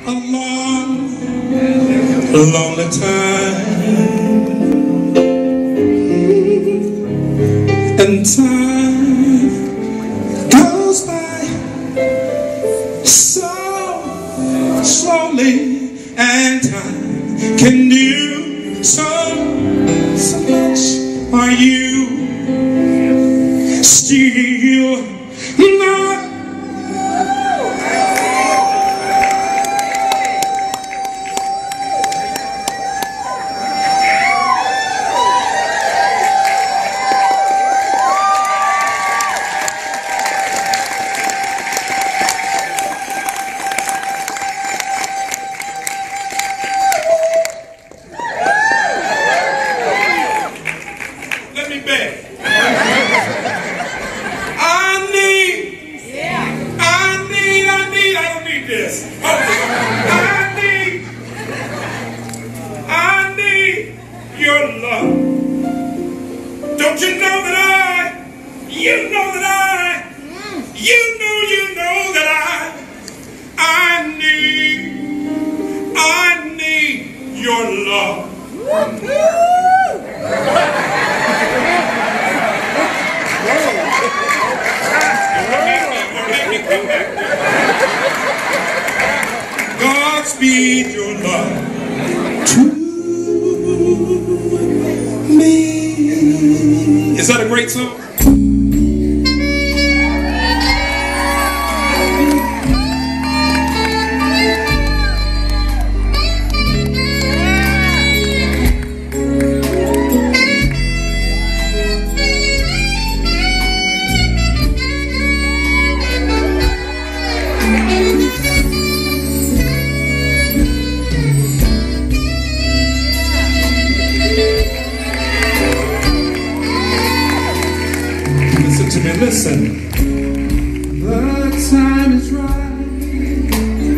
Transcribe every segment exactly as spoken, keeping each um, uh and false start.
a long, lonely time, and time goes by so slowly, and time can do so, so much. Are you still not? This. I need, I need your love. Don't you know that I, you know that I, you know, you know that I, I need, I need your love. Godspeed your love to me. Is that a great song? To me, listen. The time is right.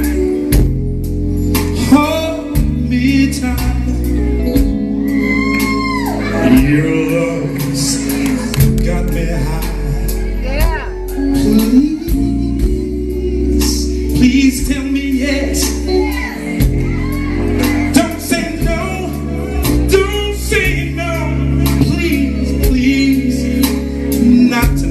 Hold me tight. Your love's got me high. Yeah. Please, please tell me yes. Don't say no. Don't say no. Please, please, not tonight.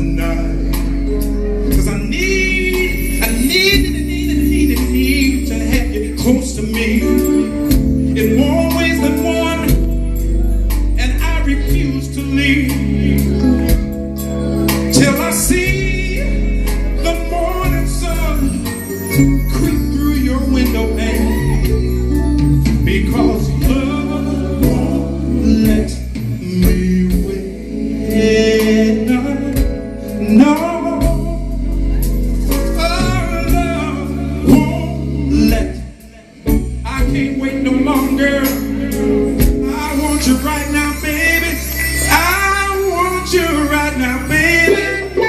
Close to me in more ways than one, and I refuse to leave till I see the morning sun creep through your window pane, because love won't let me wait. No, no. Can't wait no longer. I want you right now, baby. I want you right now, baby.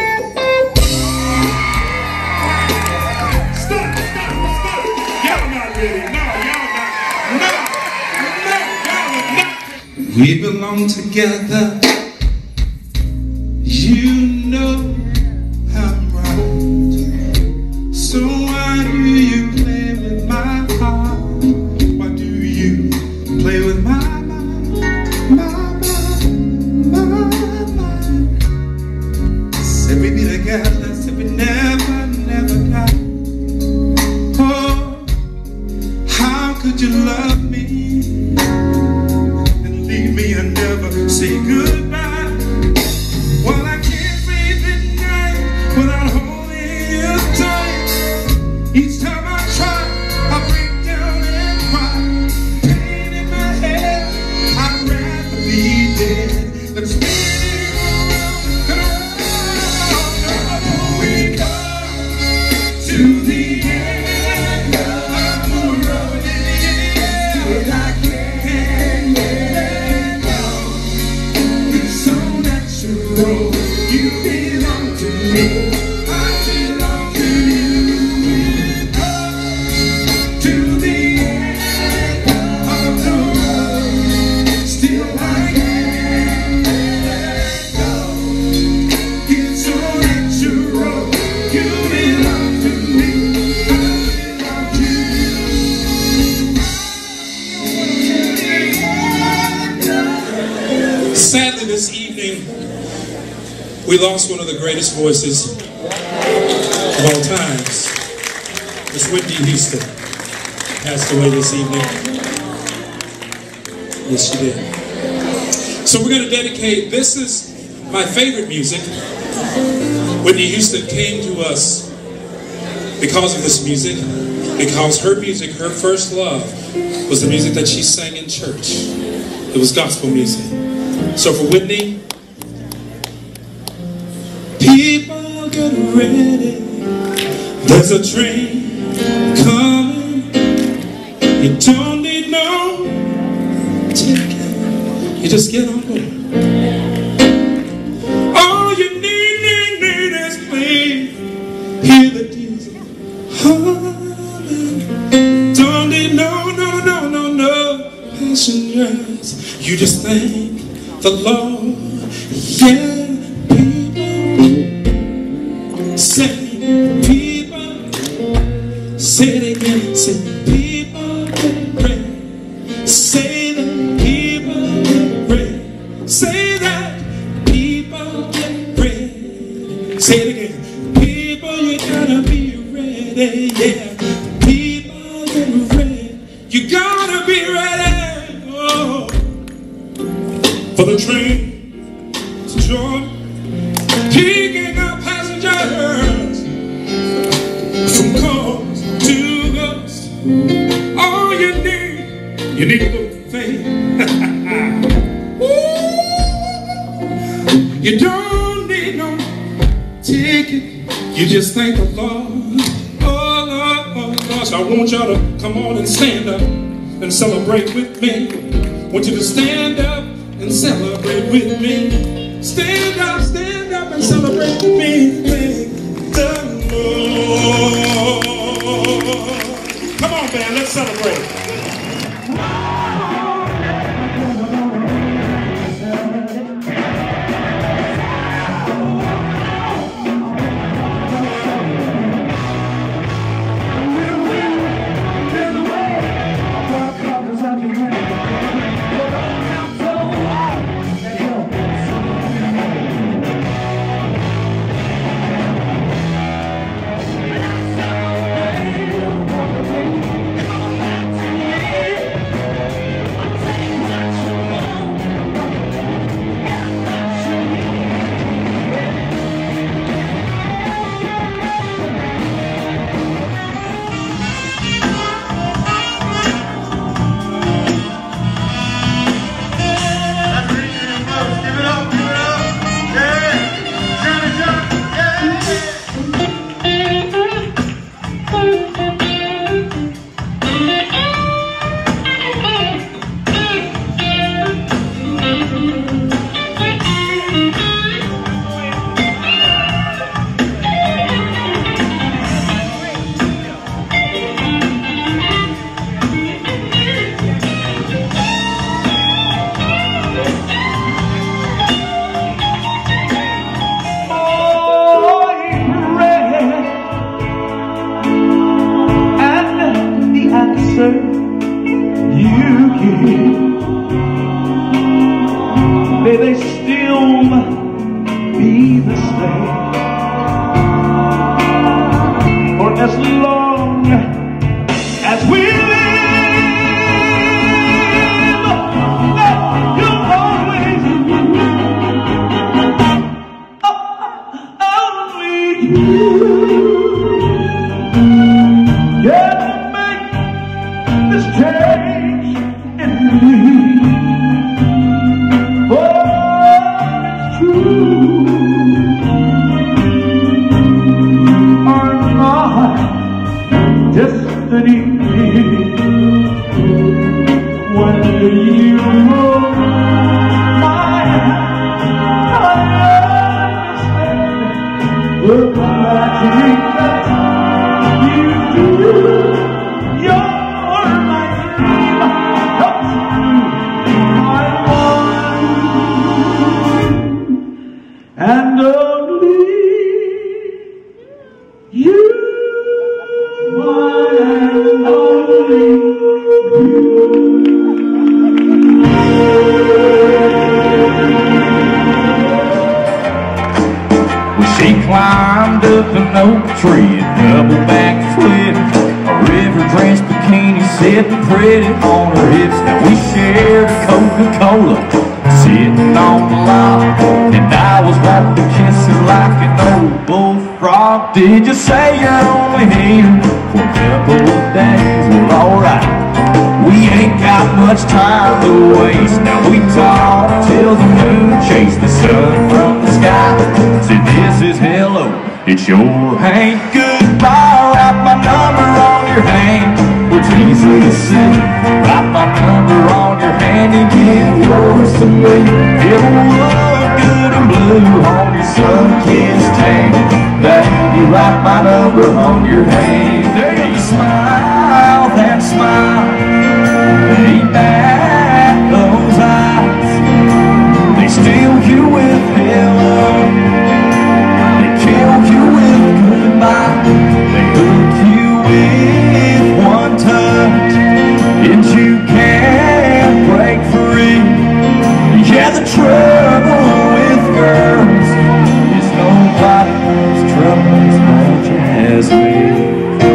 Stop, stop, stop. Y'all not ready. No, y'all not. No, no, y'all are not. We belong together. You know I'm right. So why do you play with my heart? Play with my mind, my mind, my mind. Said we'd be together, said we never, never got. Oh, how could you love me and leave me and never say goodbye? Well, I can't breathe at night without holding you tight. Each time I try, I break down and cry. Let's spin it around and around. We come to the end of the road. We lost one of the greatest voices of all times. Miss Whitney Houston passed away this evening. Yes, she did. So we're going to dedicate, this is my favorite music. Whitney Houston came to us because of this music, because her music, her first love, was the music that she sang in church. It was gospel music. So for Whitney, people get ready, there's a train coming, you don't need no ticket, you just get on board. All you need, need, need is please hear the diesel humming. Don't need no, no, no, no, no passengers, you just thank the Lord. Yeah. Say, people, say it again, say, people get ready, say that people get ready, say that people get ready, say it again, people, you gotta be ready, yeah, people get ready, you gotta be ready, oh, for the train to Georgia, picking up passengers from coast to coast. All you need, you need a little faith. You don't need no ticket, you just thank the Lord. Oh Lord, oh Lord. So I want y'all to come on and stand up and celebrate with me. I want you to stand up and celebrate with me. Stand up, stand up and celebrate with me. Thank the Lord. Come on, man, let's celebrate. May they still be the same for as long as we live. You'll always only you can make this change in me. When you hold my hand, I understand the magic that you do. You're my dream, come true, my one and only you. One and only you. oak tree, a double back flip, a river-drenched bikini sitting pretty on her hips. Now we shared a Coca-Cola sitting on the lot, and I was wanting to kiss her like an old bullfrog. Did you say you're only here for a couple of days? Well, alright, we ain't got much time to waste. Now we talk till the moon chase the sun from the sky. Say this is hello, it's your ain't goodbye. Write my number on your hand, it's easy to see. Write my number on your hand and give yours to me. It'll look good and blue on your sun-kissed hand. Baby, write my number on your hand. There you smile, that smile, ain't that those eyes? They steal you with hello, they kill you with goodbye, they hook you with one touch, and you can't break free. Yeah, the trouble with girls is nobody's trouble as much as me.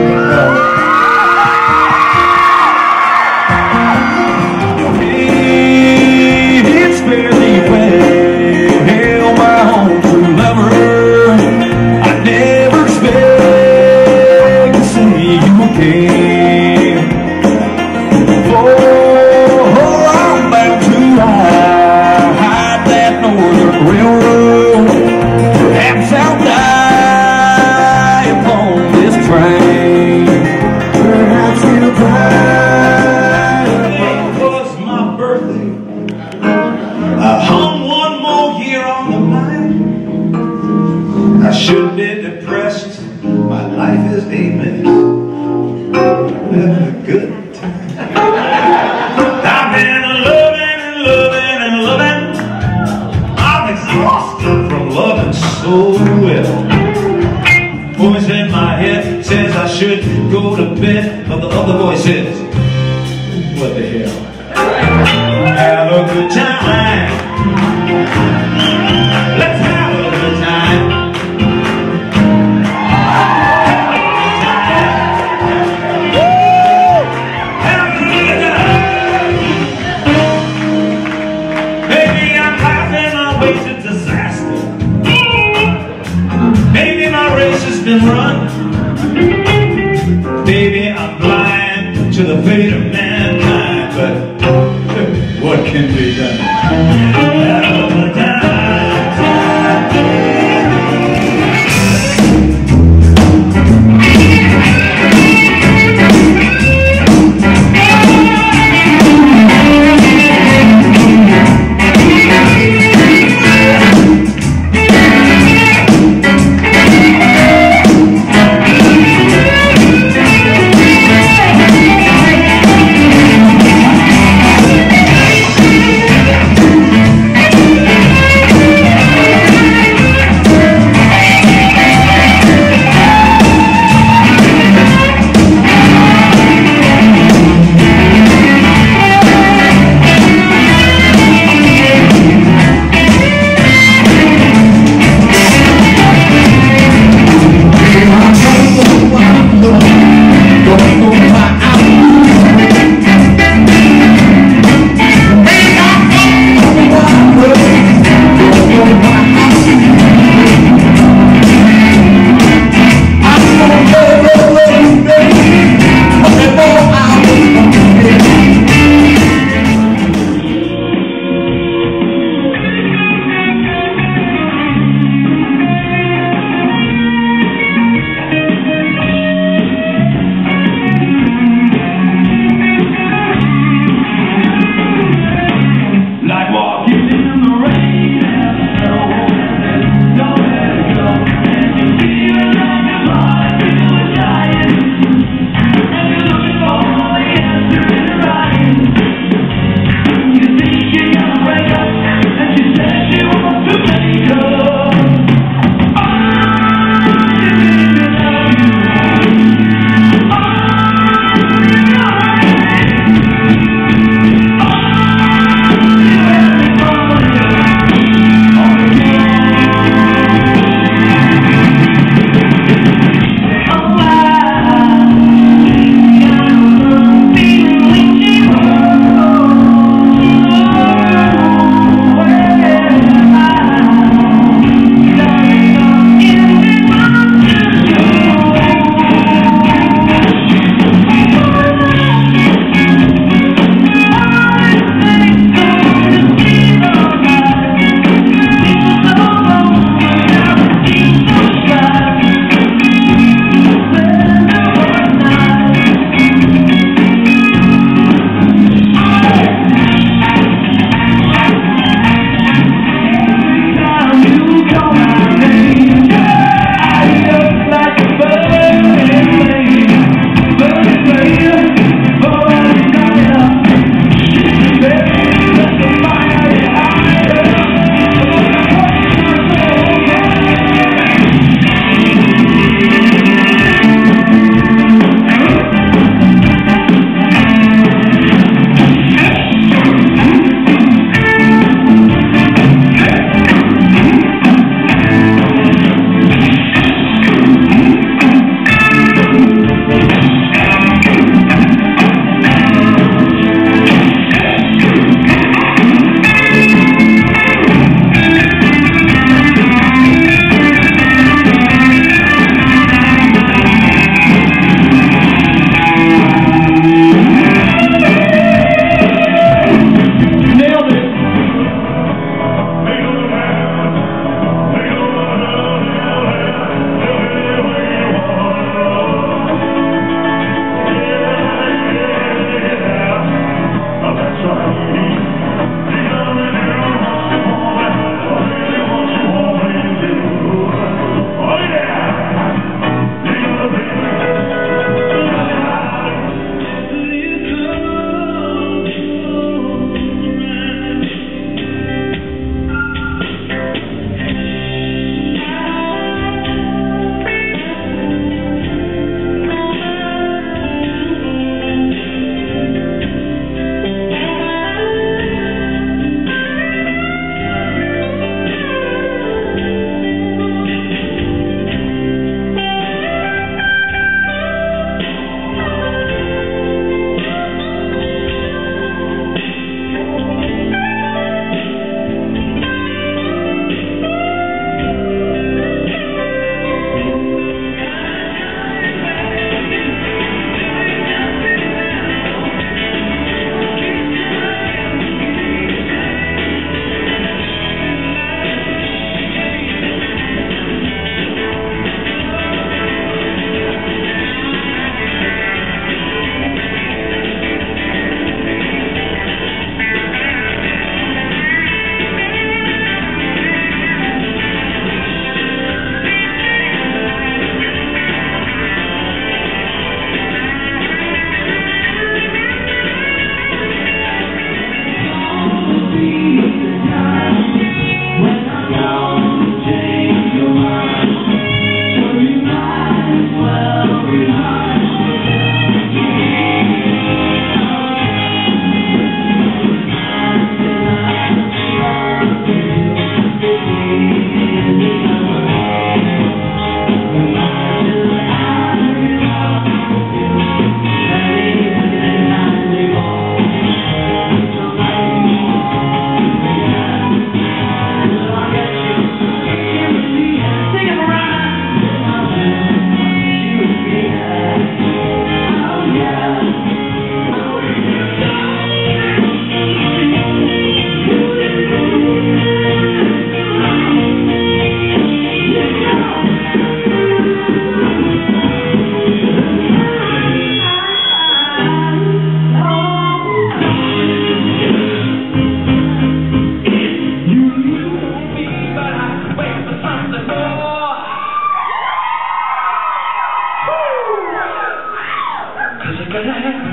I should be depressed, my life is a mess. Having a good time. I've been loving and loving and loving. I'm exhausted from loving so well. Voice in my head says I should go to bed, but the other voice says, what the hell? Have a good time. Let's have a good time. Been run. Baby, I'm blind to the fate of mankind, but what can be done? Have a time.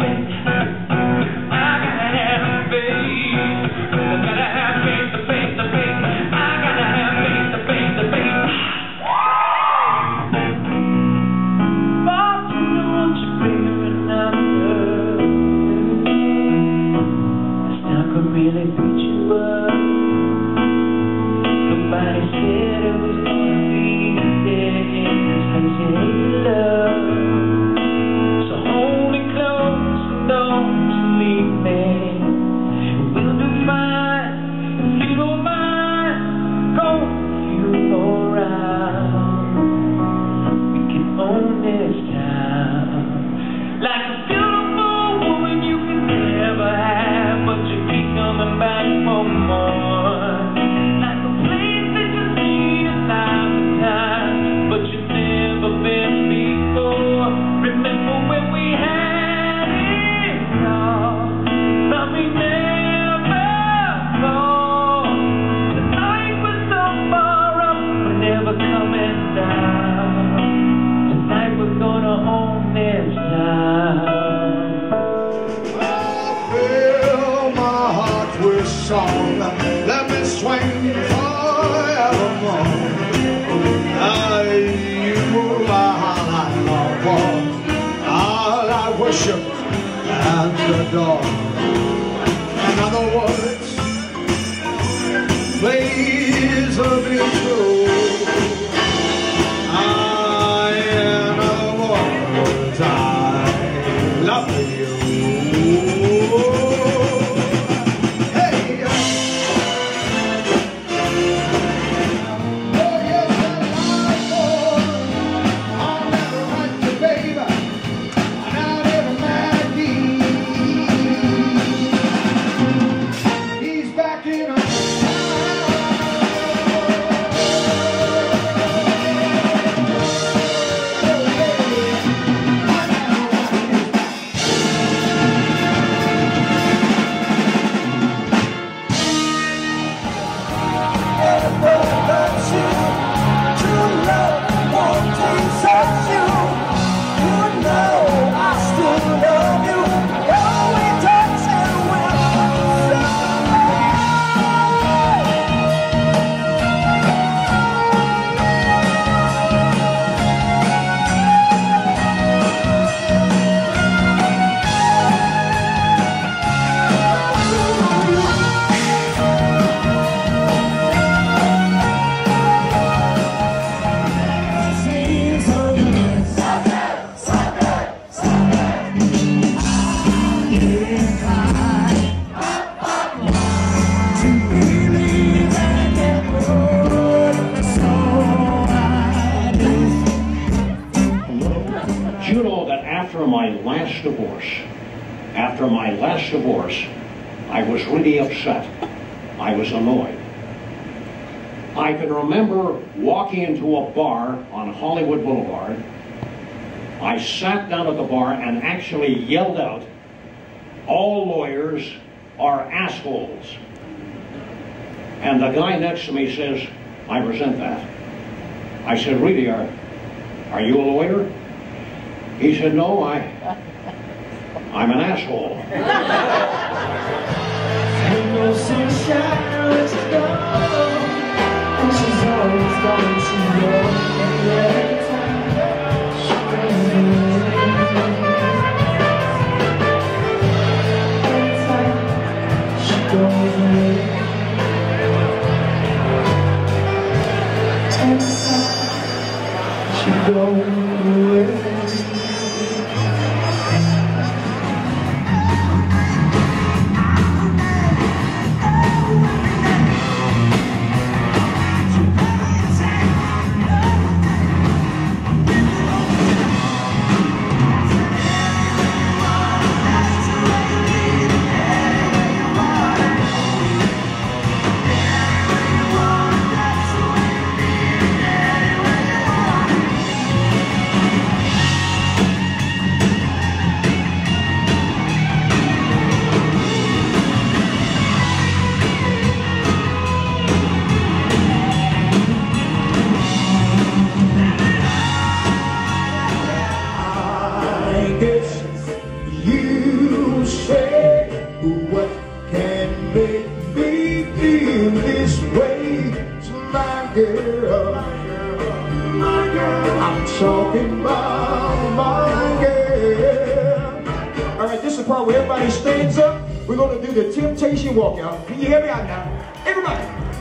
Song, let me swing forevermore. Ah, you are all I long for, all I worship and adore. In other words, please be true. Ah, in other words, I love you. After my last divorce, after my last divorce, I was really upset. I was annoyed. I can remember walking into a bar on Hollywood Boulevard. I sat down at the bar and actually yelled out, "All lawyers are assholes." And the guy next to me says, "I resent that." I said, "Really, are, are you a lawyer?" He said, "No, I, I'm an asshole." She goes away. you say, what can make me feel this way? So my girl, my girl, I'm talking about my girl. All right, this is the part where everybody stands up. We're gonna do the Temptation walkout. Can you hear me out now? Everybody.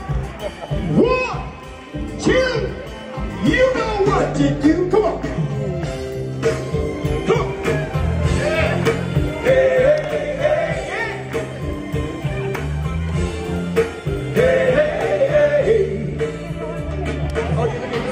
One, two, you know what to do. Come on. Come on. Yeah. Hey, hey, hey, hey. Hey, hey, hey, hey. Oh, you look at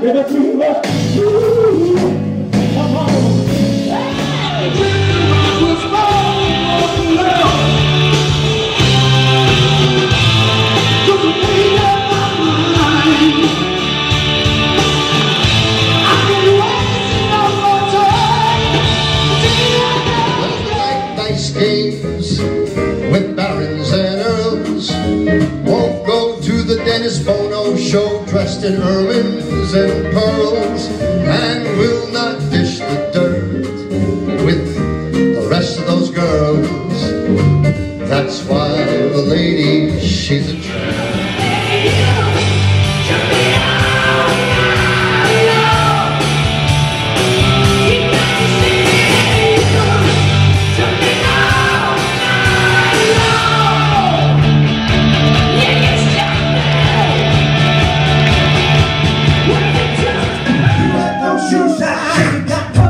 Games with barons and earls, won't go to the Dennis Bono show dressed in ermines and pearls, and will not dish the dirt with the rest of those girls. That's why the lady, she's a tramp.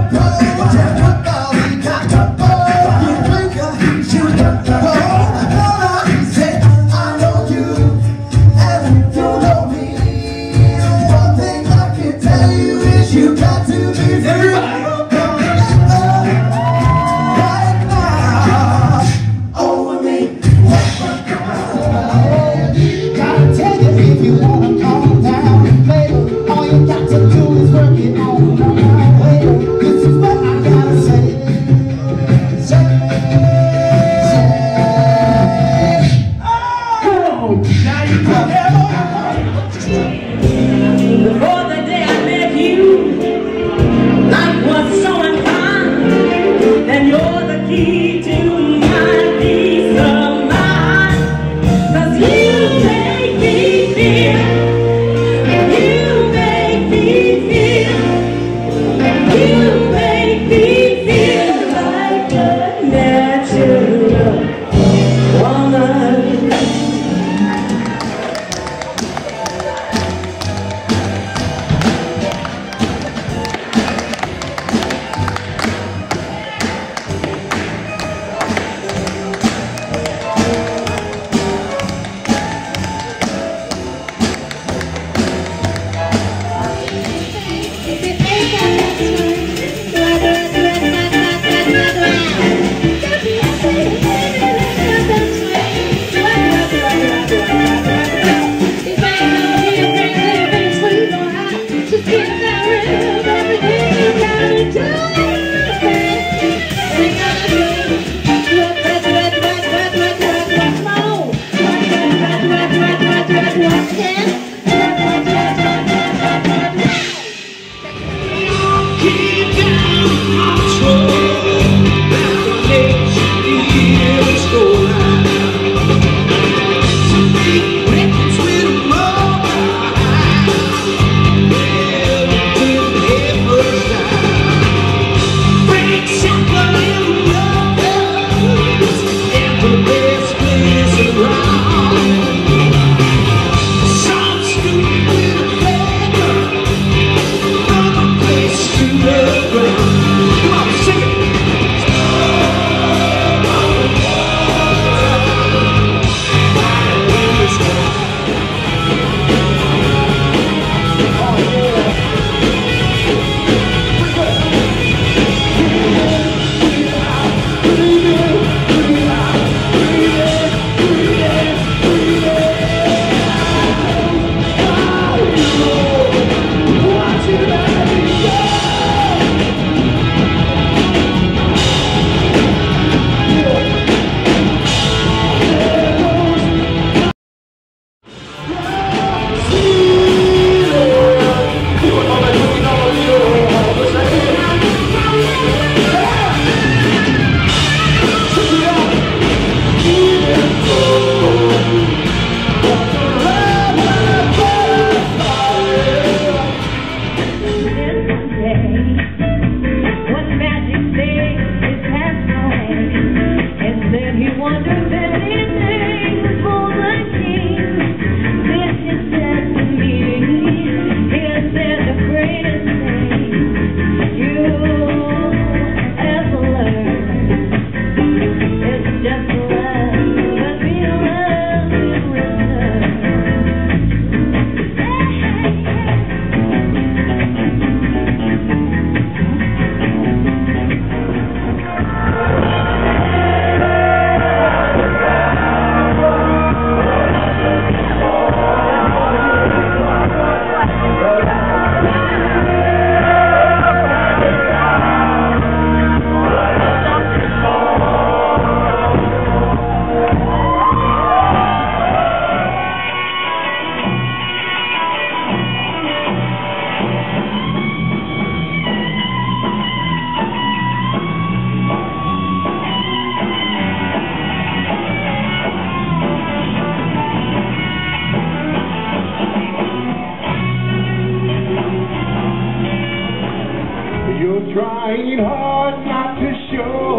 Oh,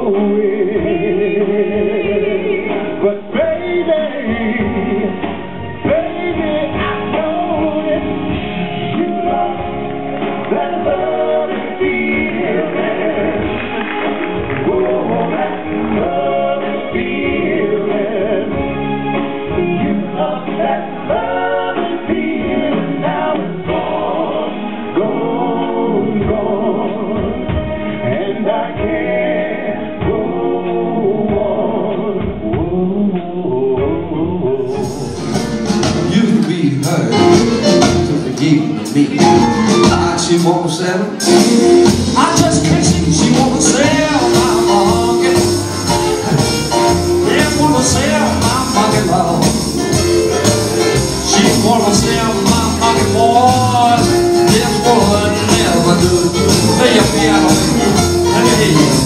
know it. But baby, baby, I know it. You love that love and feeling. Oh, that love and feeling. You love that love and feeling. Now it's gone, gone, gone. And I can't go on. You'd be hurt to forgive me. Like she won't settle. I just can't see she won't sell my market. Yes, wanna sell my market, Lord. She wanna sell my market, boy. This would never do. Play your piano, baby. Let me hear you.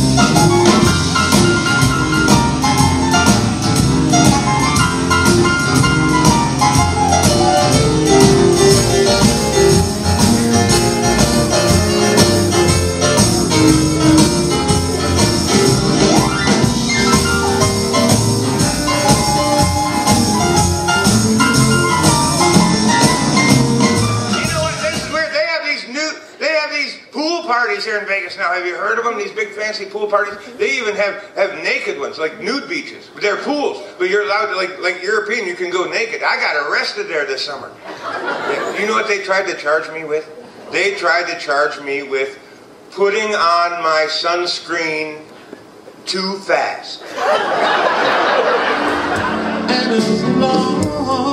Here in Vegas now, have you heard of them? These big fancy pool parties. They even have have naked ones, like nude beaches. They're pools, but you're allowed to, like like European, you can go naked. I got arrested there this summer. You know what they tried to charge me with? They tried to charge me with putting on my sunscreen too fast. And as long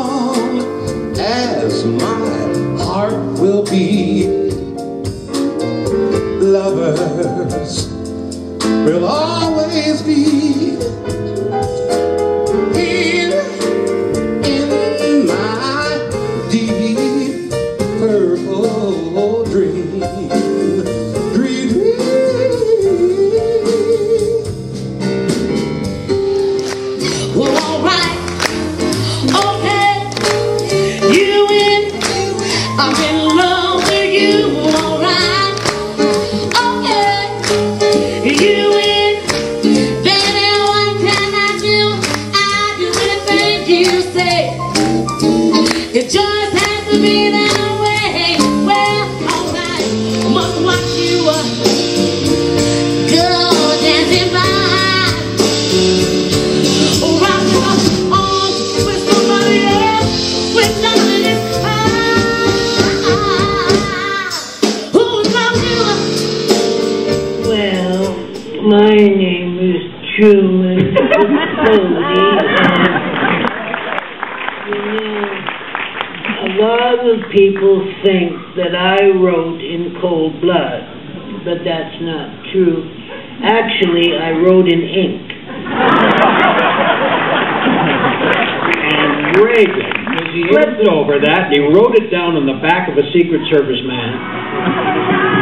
as my heart will be, lovers will always be here in my deep purple dream. Dream, dream. Well, alright, okay, you in, I'm in love with you, alright. You win, baby, what can I do? I'll do anything you say. It just has to be that way. Well, alright, must watch you uh, go dancing by. Rocking up on with somebody else, with somebody else. Who's loving you? Well, my name is Truman Capote, and you know, a lot of people think that I wrote in cold blood, but that's not true. Actually, I wrote in ink. And Reagan, he flipped over that, and he wrote it down on the back of a Secret Service man.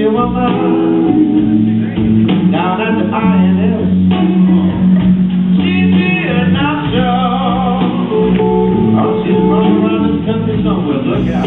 still alive down at the I N L. She did not show. Oh, she's running around this country somewhere. Look out.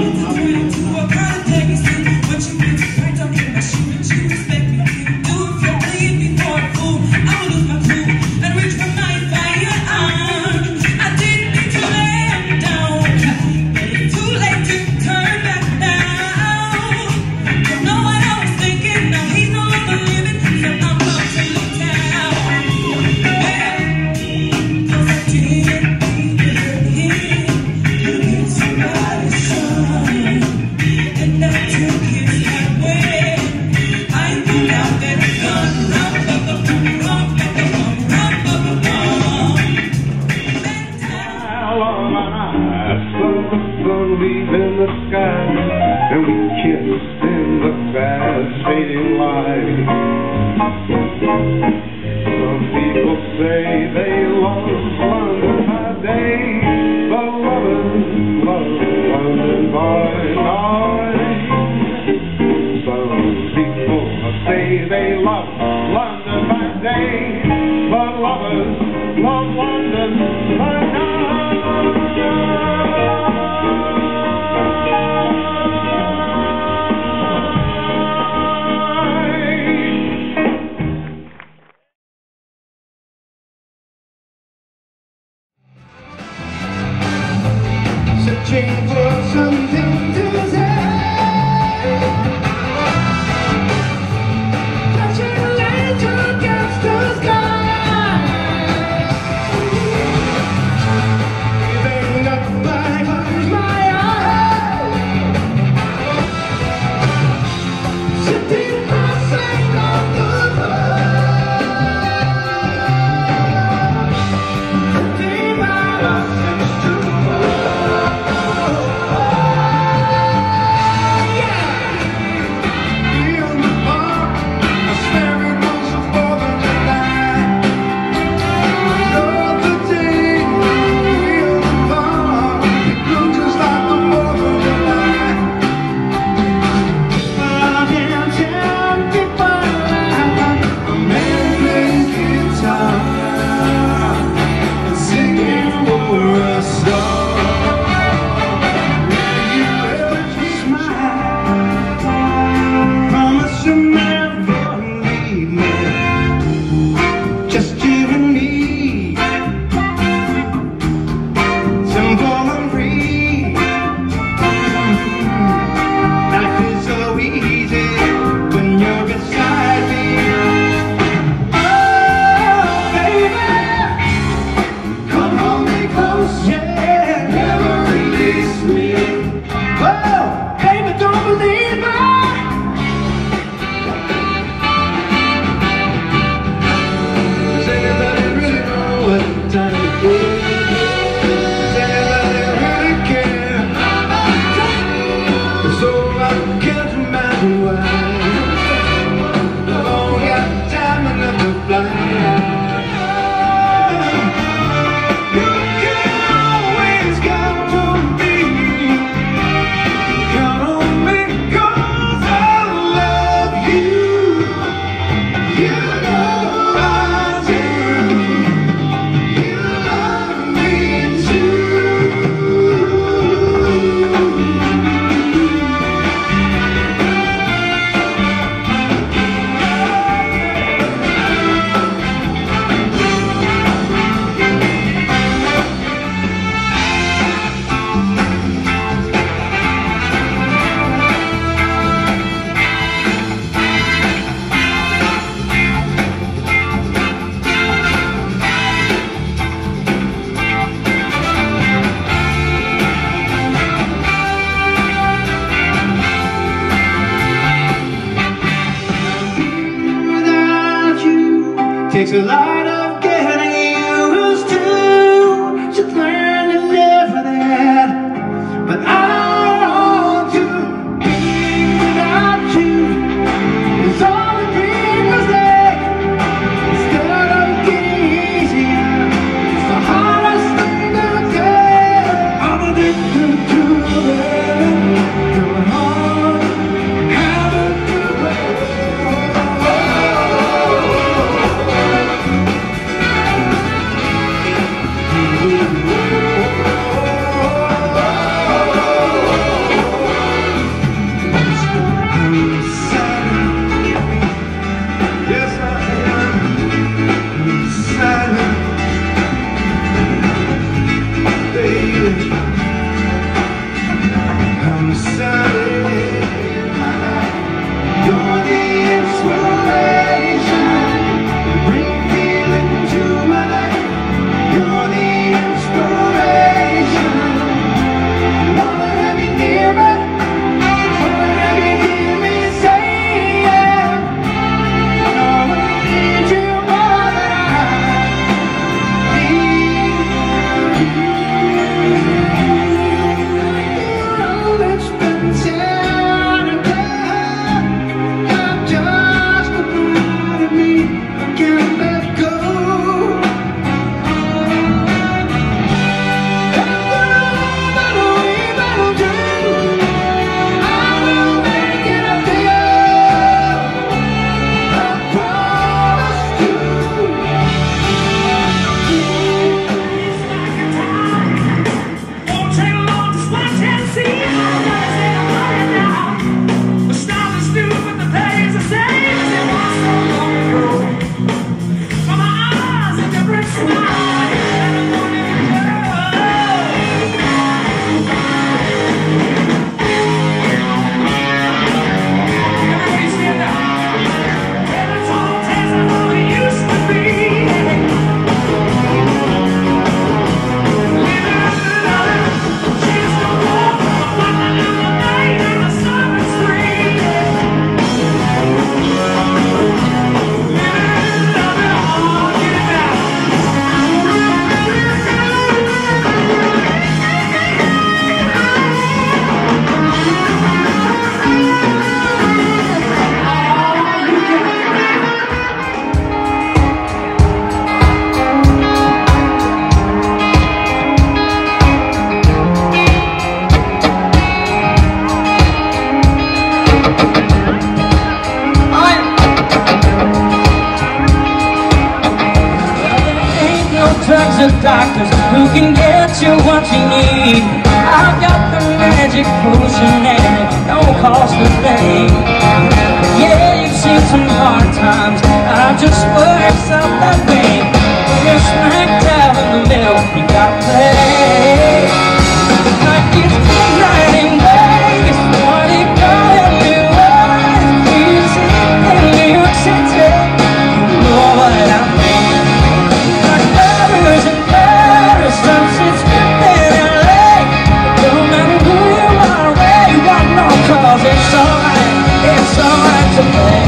And we kissed in the fast fading light. Some people say they love London by day, but lovers love London by night. Some people say they love London by day, but lovers love London by night. Searching for something to say, touching a lantern against the sky, giving up by close my eyes, sipping my sing on the road, drifting my oceans to takes a lot of getting used to, to learn to live with it. But I don't want to be without you. It's all a big mistake. Instead of getting easier, it's the hardest thing to get. I'm addicted to it. Going on, having to wait. doctors who can get you what you need. I've got the magic potion and it don't cost a thing. Yeah, you've seen some hard times, I just works out that way. When you're smack dab in the middle, you gotta play. Like it's midnight in Vegas, what it call it new life. Music in New York City, you know what I mean. Like lovers in Paris, sunsets dripping in L A. No matter who you are, where you are, no, cause it's alright, it's alright to play.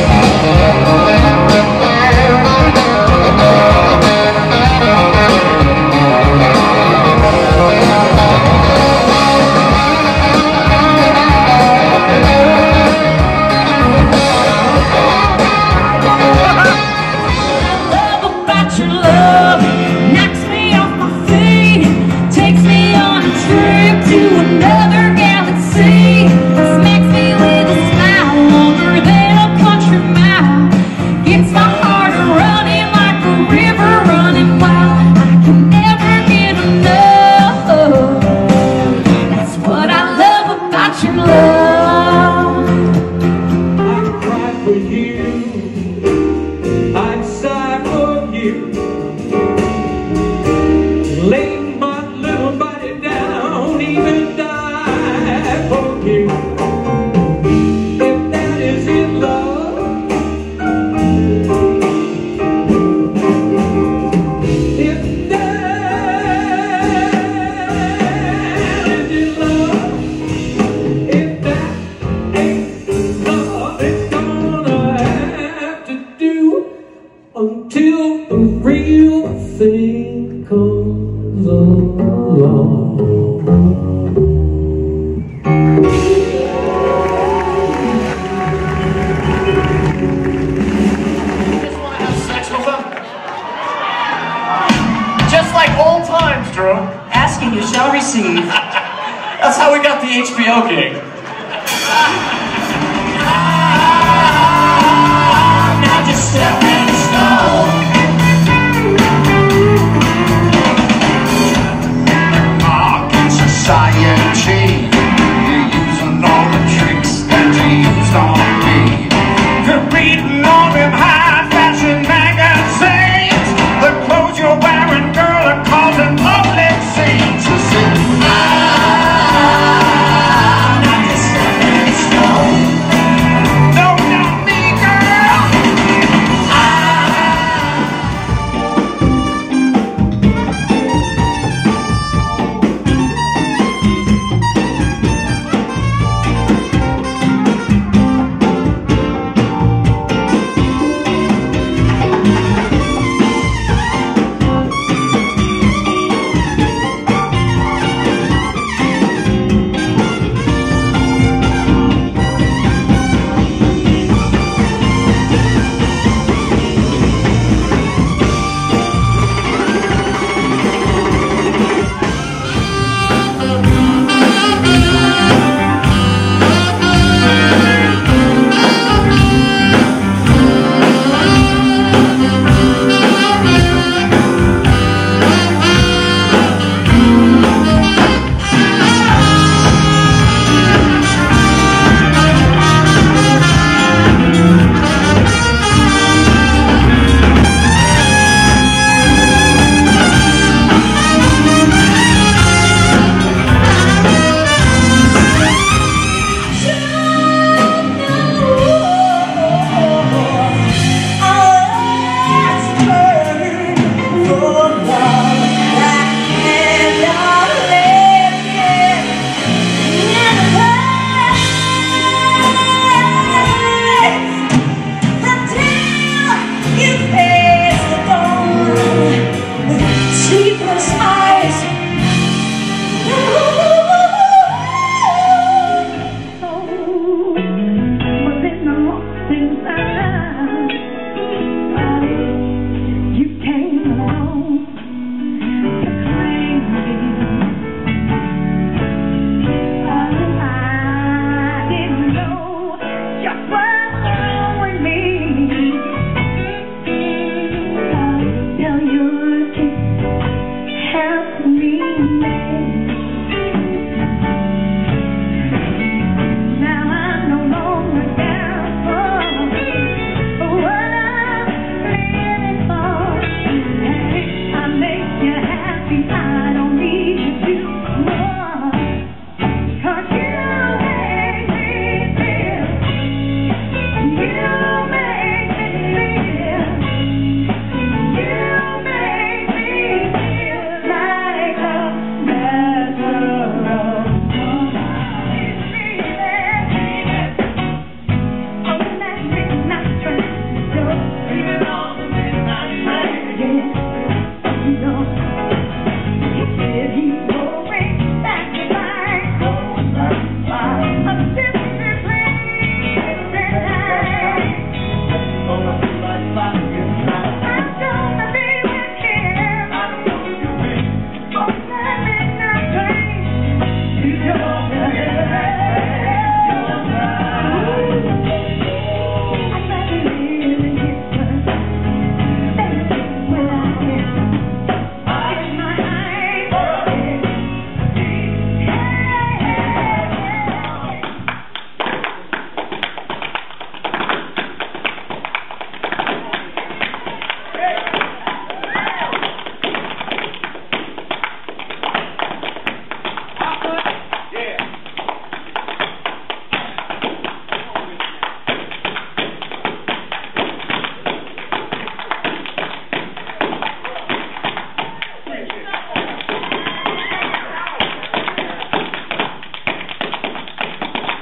Until the real thing comes along. You just want to have sex with them? Just like old times, Drew. Asking you shall receive. That's how we got the H B O gig. Now just step in the snow. Marking society. You're using all the tricks that you used on me. You're reading all them high fashion magazines. The clothes you're wearing, girl, are causing public scenes. So sit I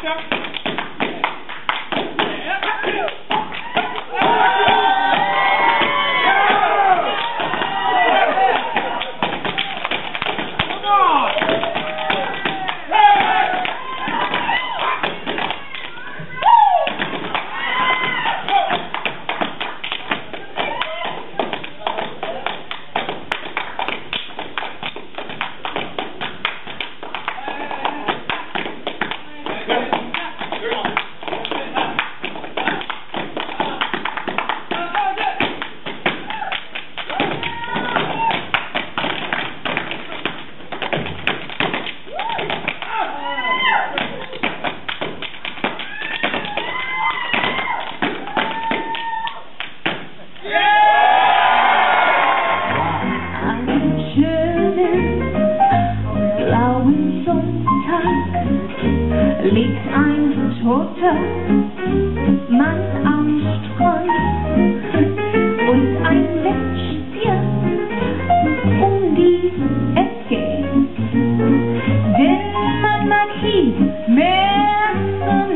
liegt ein toter Mann am Strand und ein Lätzchen um die Ecke, den man man hieß Mercedes.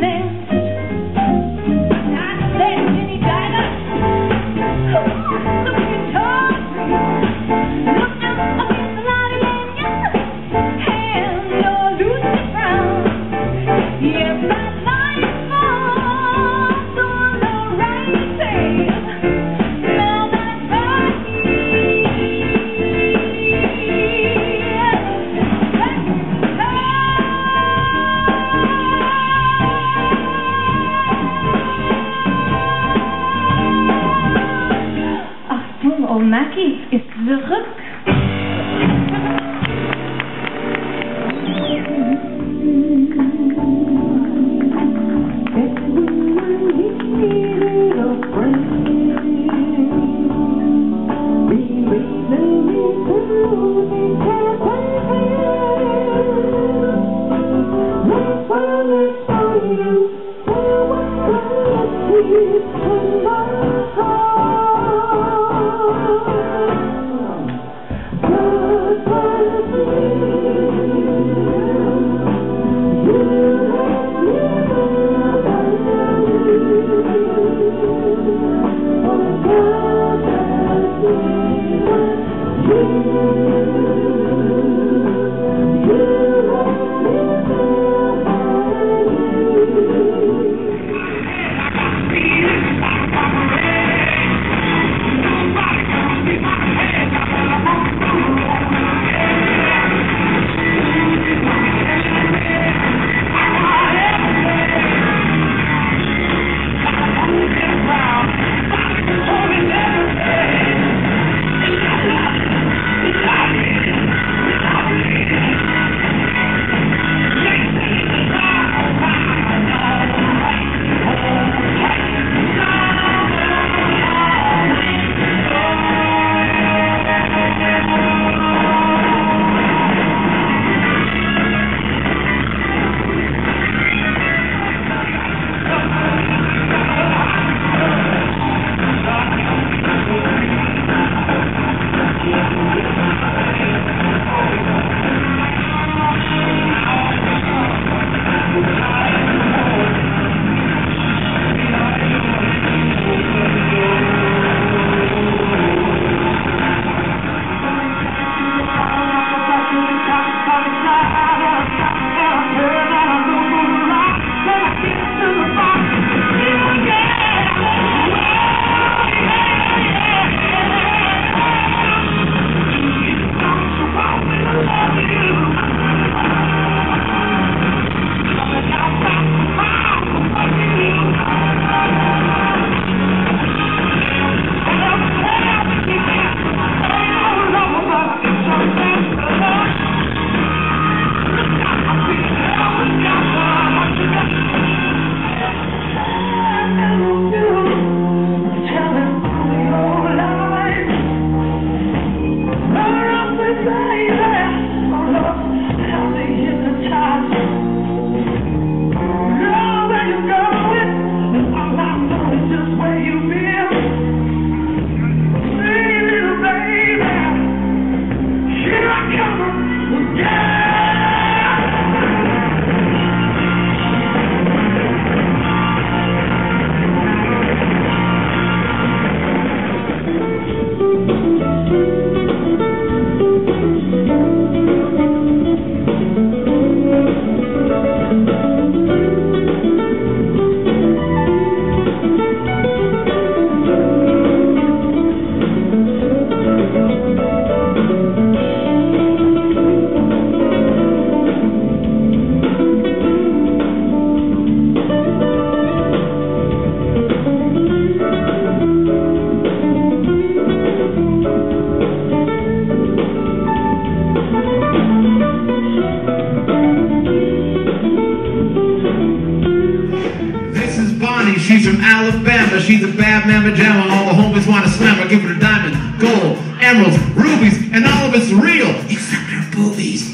Das sind die Geiler, look at Toby, look up at Claudia, and you're Lucy Brown. Yeah, my life falls on the right place. Now that's right. Achtung, oh Mackie ist zurück. You she's from Alabama. She's a bad mamma jamma. All the homies wanna slam her, give her a diamond, gold, emeralds, rubies, and all of it's real, except her boobies.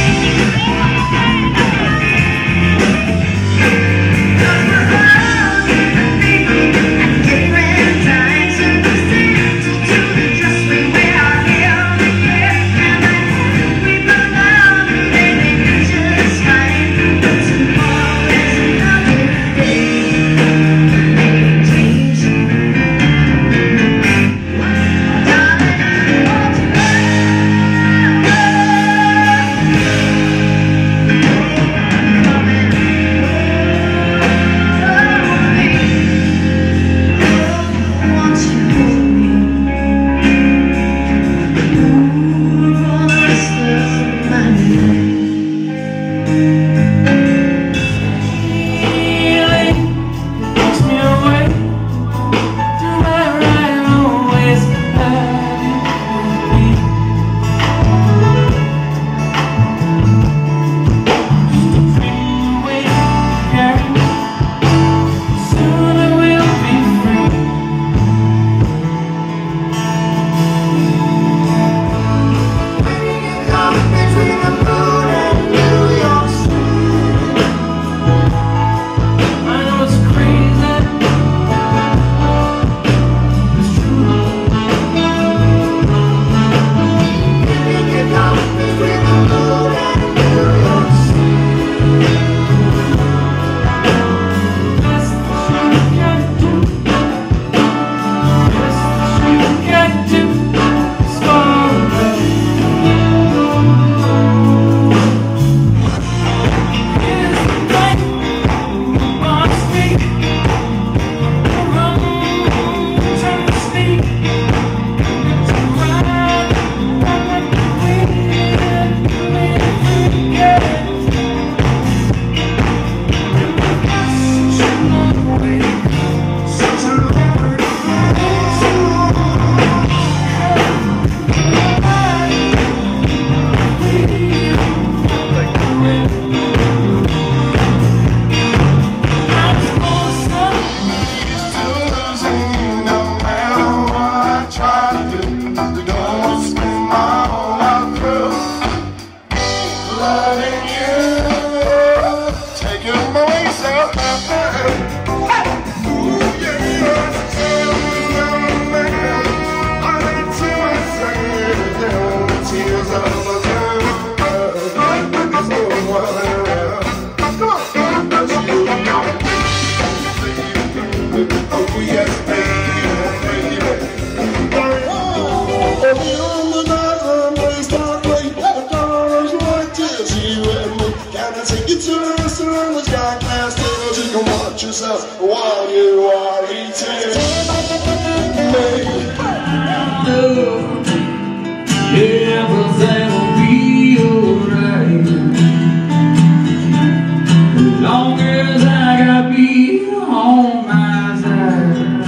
Yourself while you are eating me. Everything will be alright as long as I got me on my side.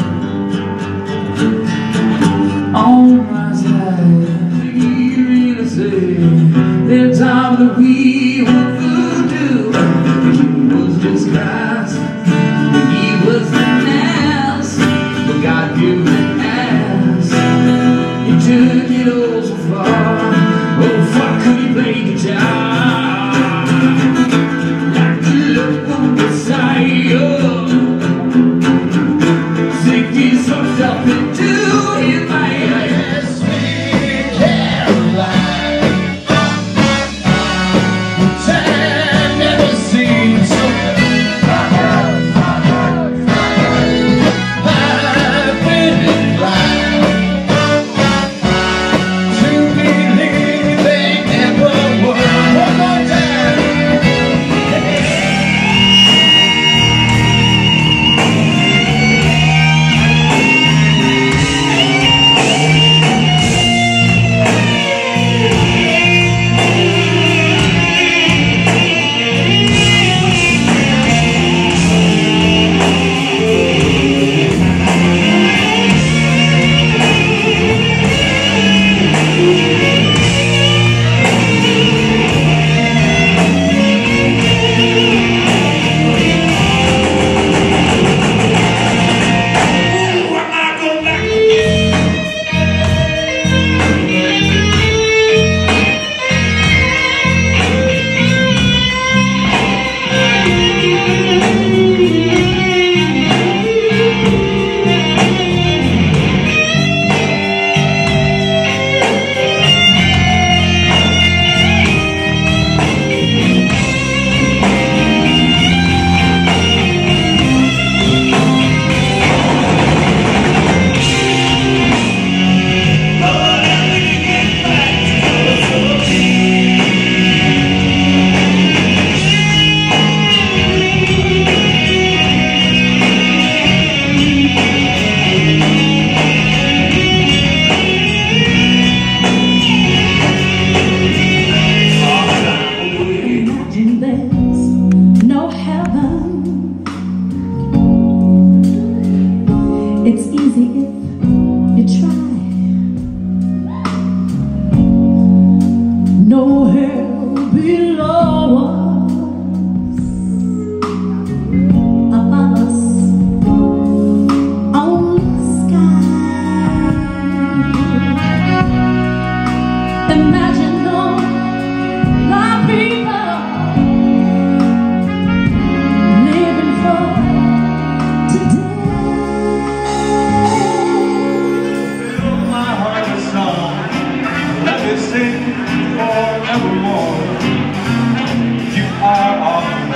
On my side. You really say that time that we were voodoo, it was disguised. He was an ass, but God gave an ass. He took it all so far. Oh, fuck, could he play guitar? Like the local Messiah. Sick is sucked up into his mind. Sweet Caroline,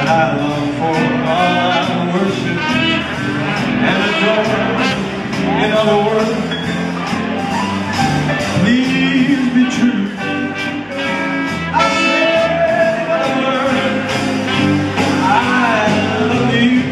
that I long for, I worship and adore. In other words, please be true. I said, in other words, I love you.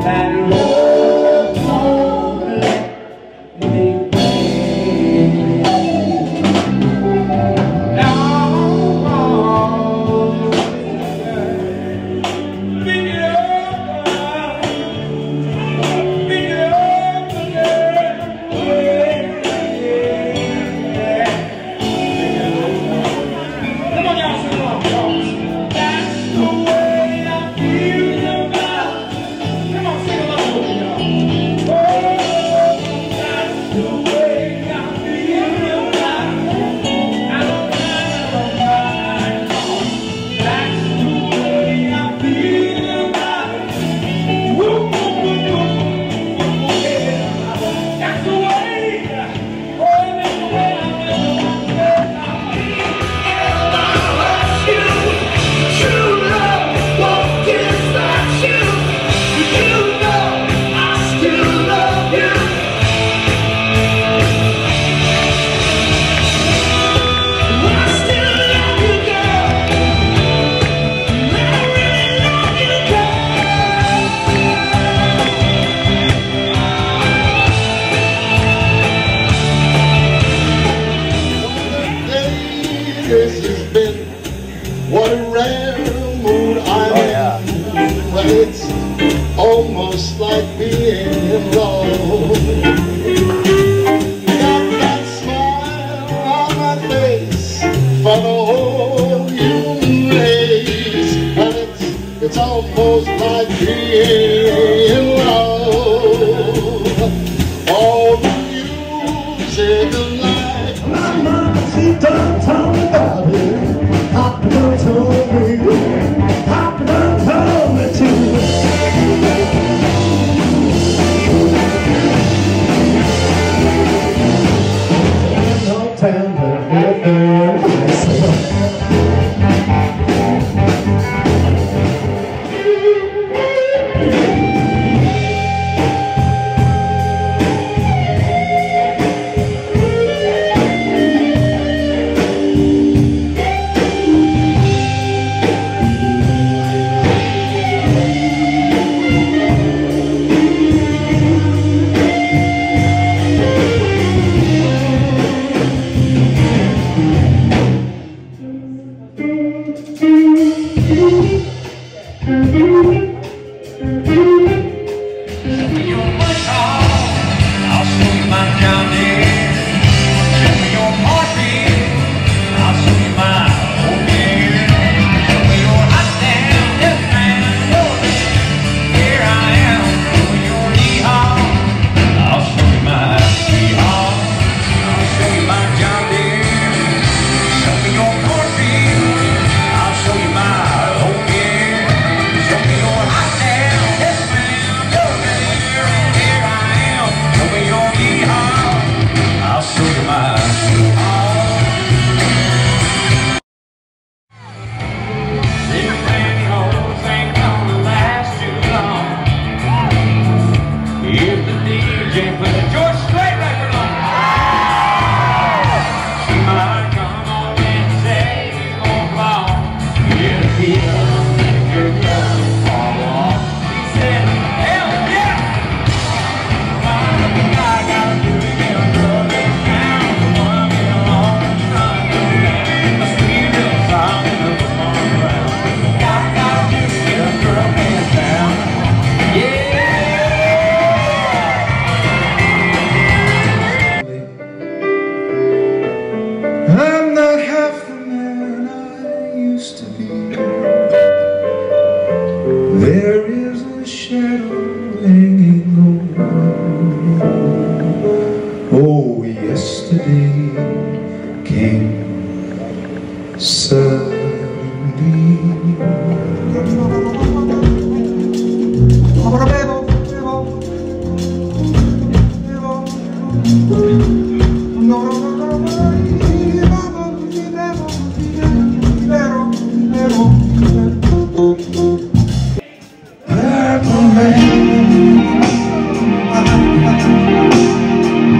that love won't let me win. Now, pick it up, pick it up again. Come on, y'all, sing along, y'all. That's the way I feel about. Come on, sing along with me, y'all. Oh, that's the way I feel about. I don't mind, I don't mind. That's the way I feel about. Woo, woo, woo, woo, yeah. That's the way. Oh, that's the way I feel. True love won't distract you. You know I still love you. I still love you, girl. I really love you, This has been what a rare mood I'm in. Well, it's almost like being in love. Got that smile on my face for the whole human race, and it's it's almost like being in love. All the music of life. Mama, she done told me about it. Papa done told me. Papa done told me too. No tender,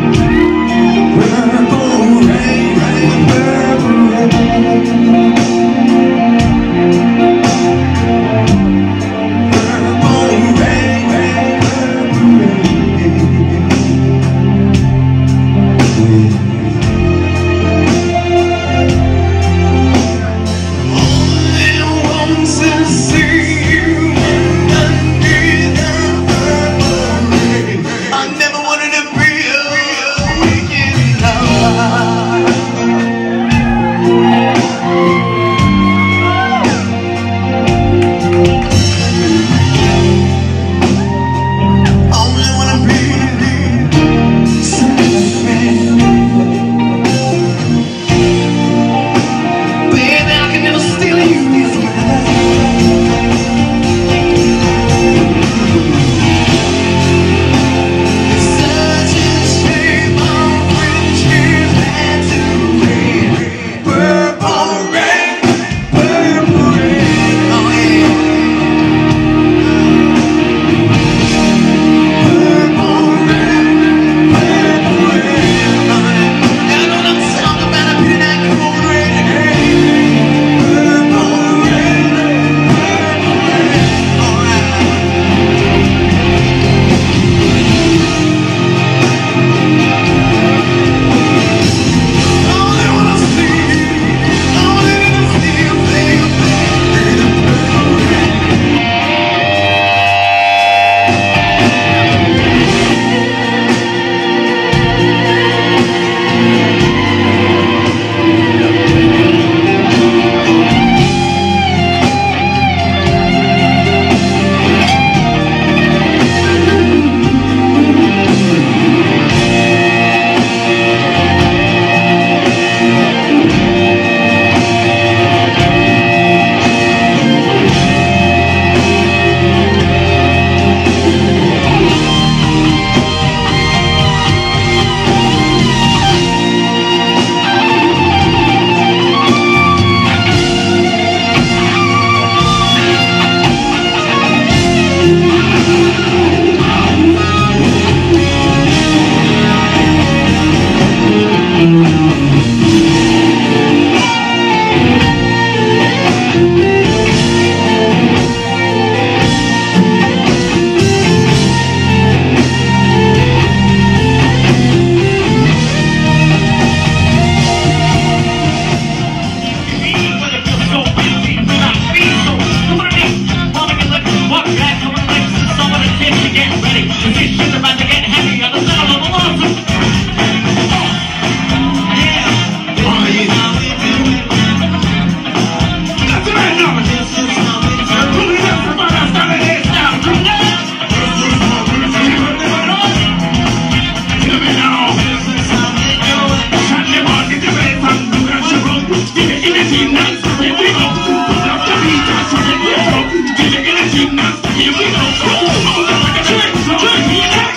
Purple rain, purple rain. ready. This shit's about to get heavy on the settle of a lawsuit. Yeah. Oh, yeah. That's right now. Pulling up from my left side of the head down. Hear me now. Shut them on, get the red from the ground, you roll. Give it energy now. Here we go. Put up the beat, that's what it is. Give it energy now. Here we go. Hold on like a trick. Trick.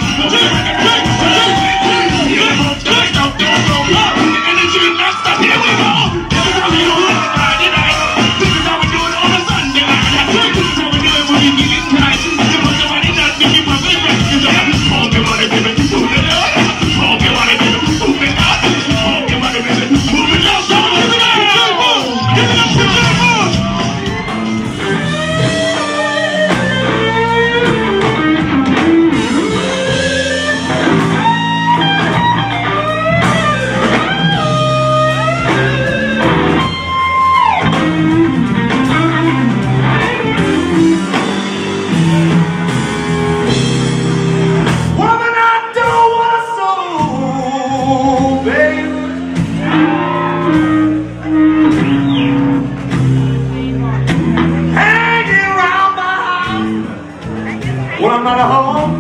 When I'm not at home,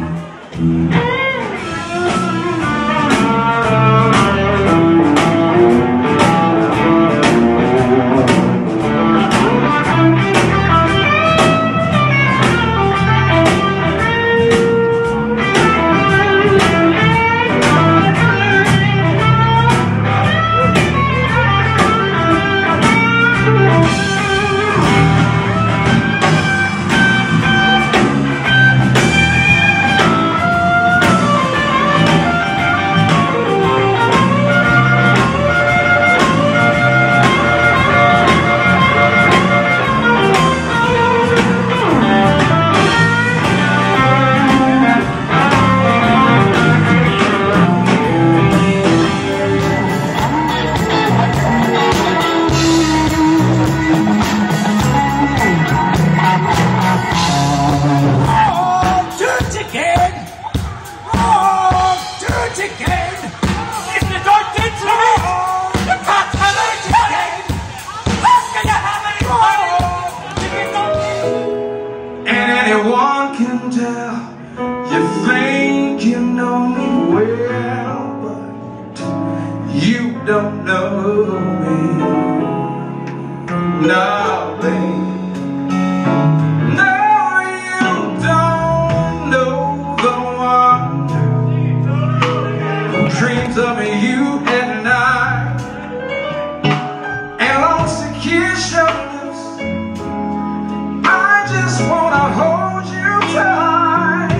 anyone can tell. You think you know me well, but you don't know me. No, babe. No, you don't know the one who dreams of you at night and longs to kiss your lips. I just wanna hold you tight,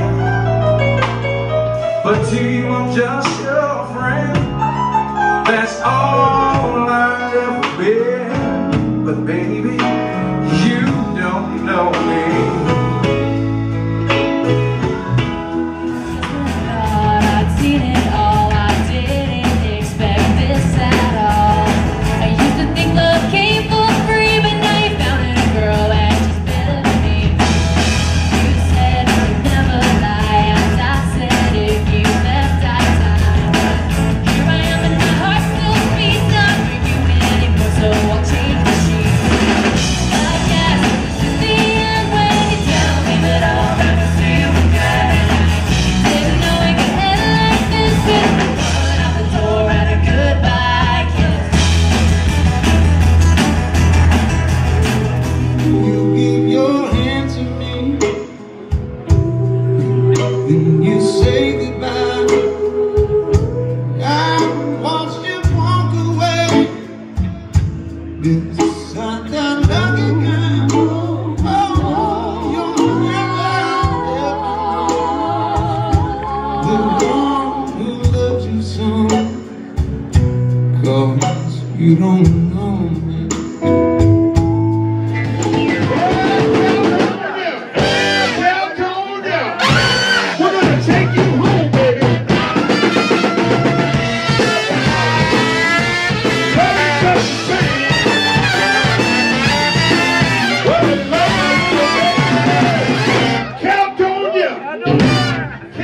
but to you I'm just your friend. That's all I've ever been. But baby, you don't know me. I'd seen it all, I didn't expect this at all. I used to think love came for free, but now you found it, a girl that's just better than me. You said you'd never lie, as I said if you left I'd die. But here I am and my heart still beats, not for you anymore, so I'll change the sheets. I guess this is the end when you tell me that I'll never see you again. Didn't know it could end like this, with the one out the door and a goodbye kiss. you give your hand to me, then you say goodbye. I watched you walk away. This I got lucky kind. Oh, you're never the one who loved you so. 'Cause you don't know me. We're gonna take you home, baby. California.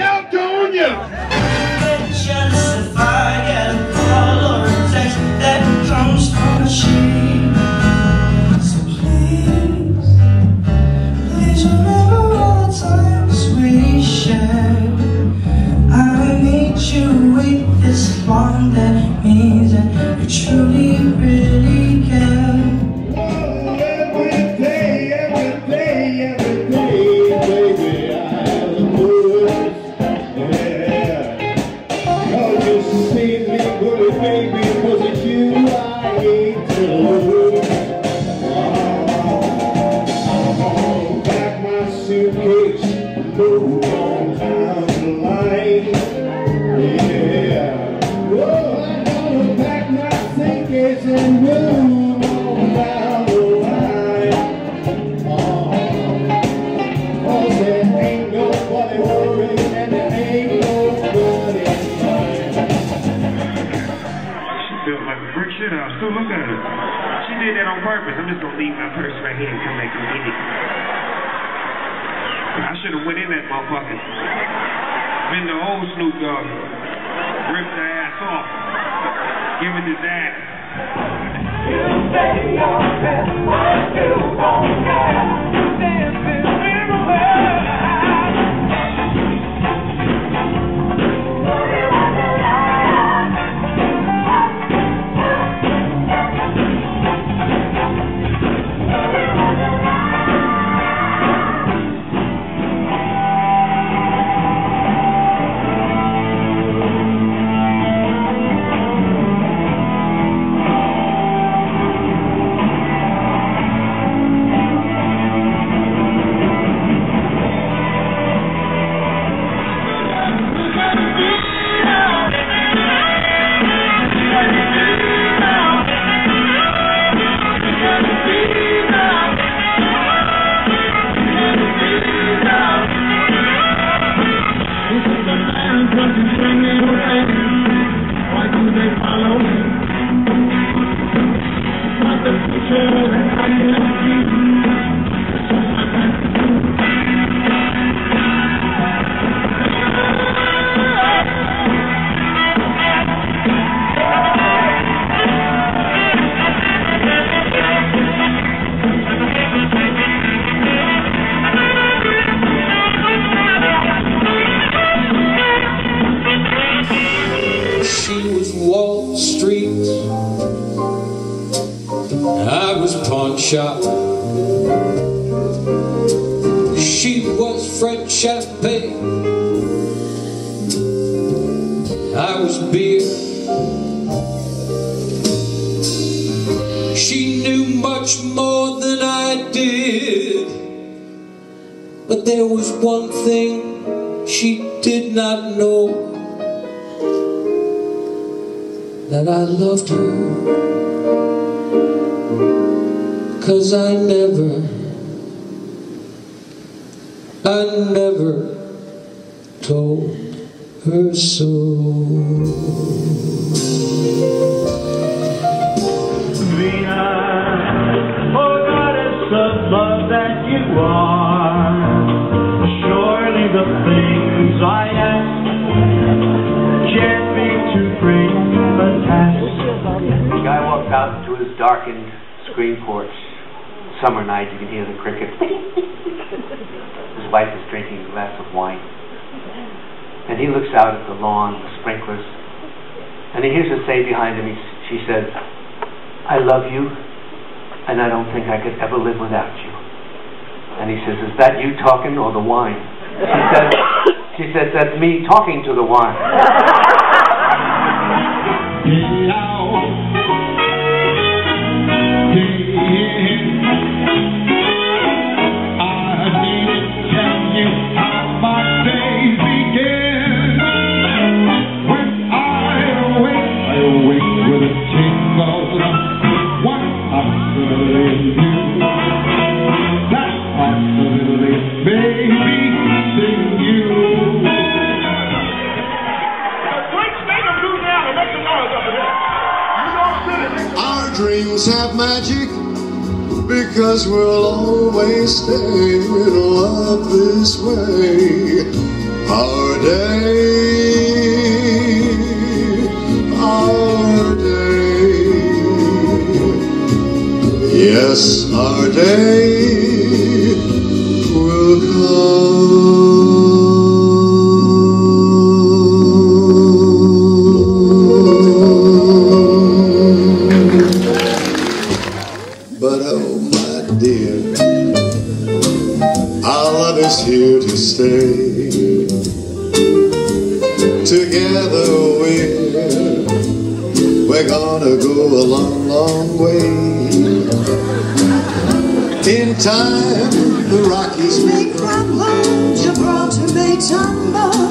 her. Stu, look at her. She did that on purpose. I'm just gonna leave my purse right here and come back and get it. I should have went in that motherfucker. Been the old Snoop Dogg. Ripped her ass off. Give it to Dad. You say your best, but you don't care. You dancing everywhere. Shop. She was French champagne, I was beer. She knew much more than I did, but there was one thing she did not know, that I loved her. 'Cause I never, I never told her so. Venus, oh goddess of love that you are, surely the things I ask can't be too great a task. The guy walked out into his darkened screen porch. Summer night, you can hear the crickets. His wife is drinking a glass of wine. And he looks out at the lawn, the sprinklers, and he hears her say behind him, he, she says, I love you, and I don't think I could ever live without you. And he says, is that you talking or the wine? She says, she says, that's me talking to the wine. Dreams have magic because we'll always stay in love this way. Our day, our day, yes, our day will come. Here to stay. Together we're we're gonna go a long, long way. In time the Rockies may crumble, Gibraltar may tumble,